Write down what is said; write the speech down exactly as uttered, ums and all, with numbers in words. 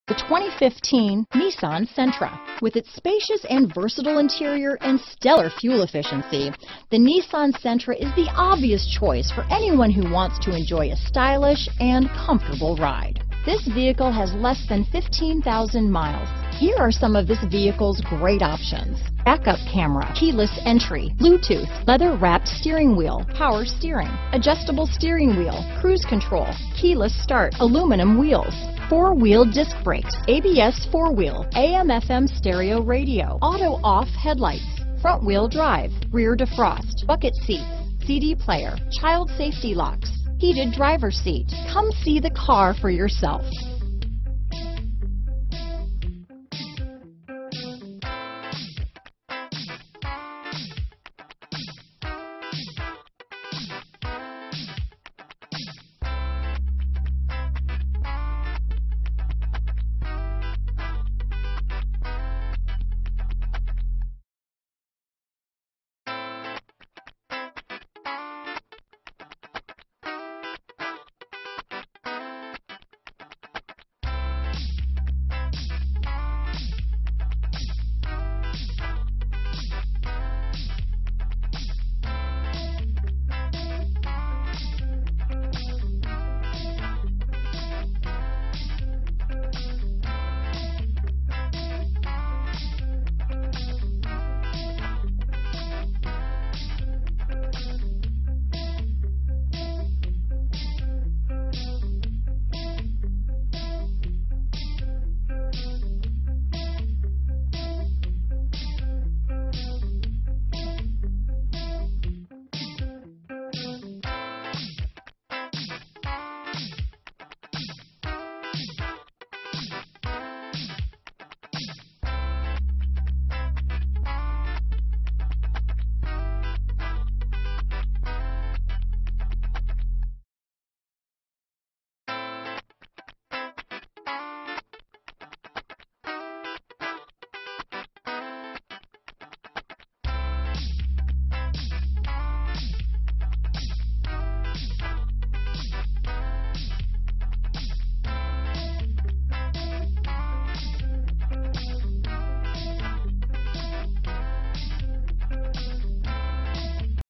The twenty fifteen Nissan Sentra. With its spacious and versatile interior and stellar fuel efficiency, the Nissan Sentra is the obvious choice for anyone who wants to enjoy a stylish and comfortable ride. This vehicle has less than fifteen thousand miles. Here are some of this vehicle's great options: backup camera, keyless entry, Bluetooth, leather-wrapped steering wheel, power steering, adjustable steering wheel, cruise control, keyless start, aluminum wheels, four-wheel disc brakes, A B S four-wheel, A M F M stereo radio, auto-off headlights, front-wheel drive, rear defrost, bucket seats, C D player, child safety locks, heated driver's seat. Come see the car for yourself.